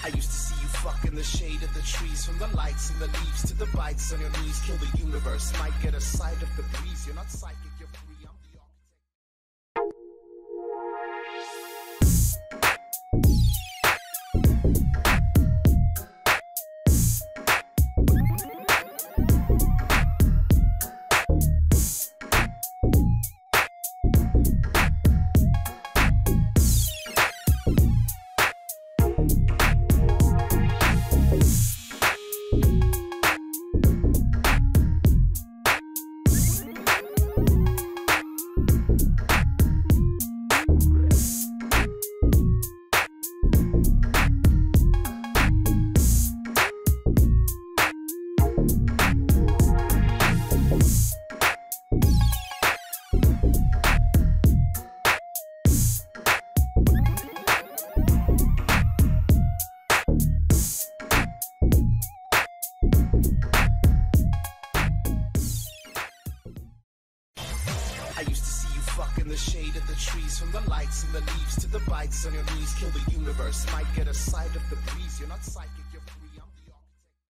I used to see you fuck in the shade of the trees, from the lights and the leaves to the bites on your knees. Kill the universe, might get a sight of the breeze. You're not psychic, you're free. I'm the architect. I used to see you fuck in the shade of the trees, from the lights and the leaves to the bites on your knees. Kill the universe, might get a sight of the breeze. You're not psychic.